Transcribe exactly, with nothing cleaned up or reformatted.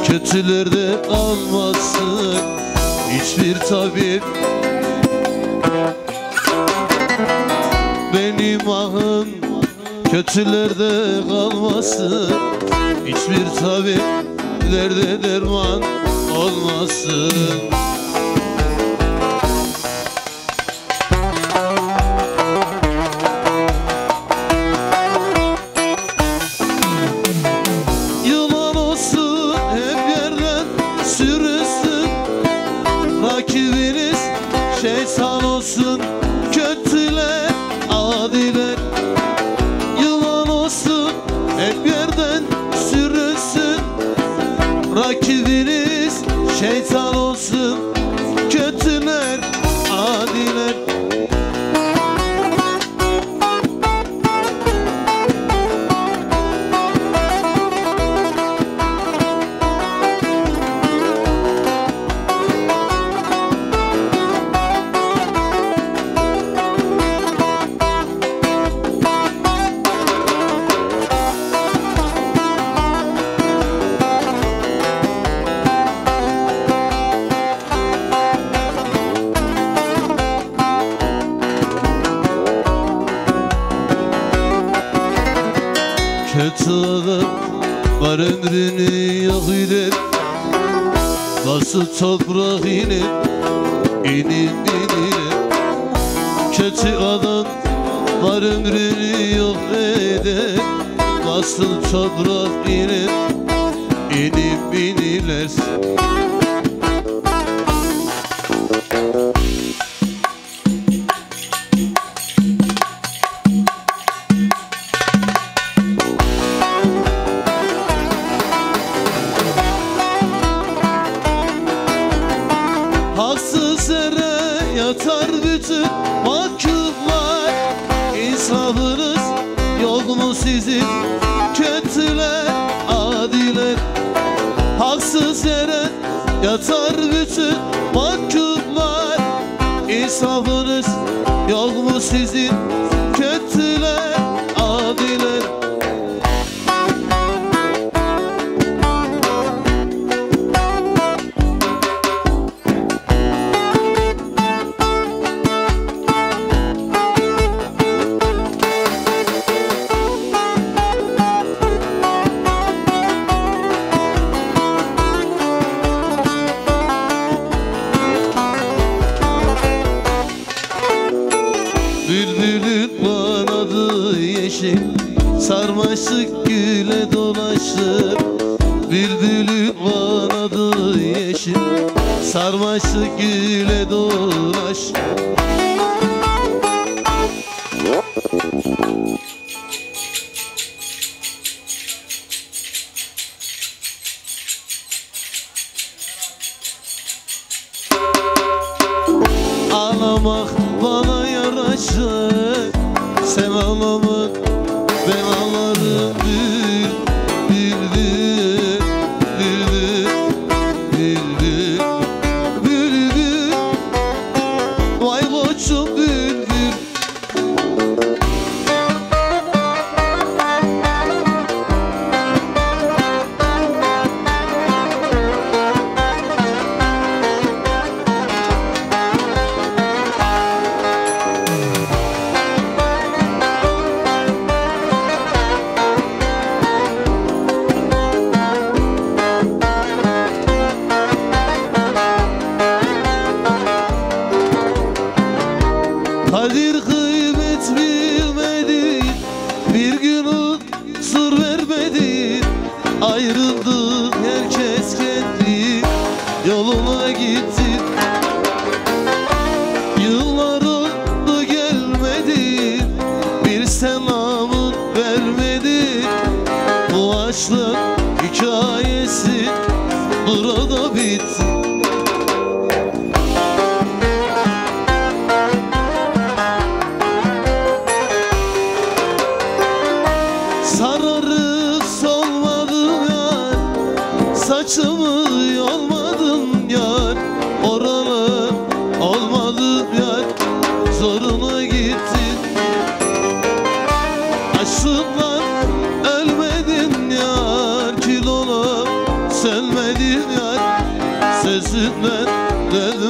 kötülerde kalmasın hiçbir tabip. Benim ahım kötülerde kalmasın hiçbir tabiplerde derman olmasın. Yılan olsun hep yerden sürünsün, rakibiniz şeytan olsun kötüler adiler. Yılan olsun hep yerden sürünsün, rakibiniz şeytan olsun kötüler adiler. Kötü adam var ömrünü yok eder, nasıl toprak iner, inin inine. Kötü adam var ömrünü yok eder, nasıl toprak iner, inip iniler. Haksız yere yatar bütün mahkumlar, insafınız yok mu sizin kötüler adiler. Haksız yere yatar bütün mahkumlar, insafınız yok mu sizin kötüler adiler. Bülbülün kanadı yeşil, sarmaşık güle dolaşır. Bülbülün kanadı yeşil, sarmaşık güle dolaşır. Ağlamak bana yaraşır, sen ağlama ben ağlarım. Bül, bülbül, bülbül, bülbül, bülbül, vay koçum bülbül. Kadir kıymet bilmedin, bir gün huzur vermedin. Ayrıldık herkes kendi yoluna gitti. Yıllar oldu gelmedin, bir selamın vermedin. Bu aşkın hikayesi burada bitti. Sararıp solmadım yar, saçımı yolmadım yar. Oralı olmadım yar, zoruna gittin. Aşkından ölmedin yar, kül olup sönmedin. yüzünden dedim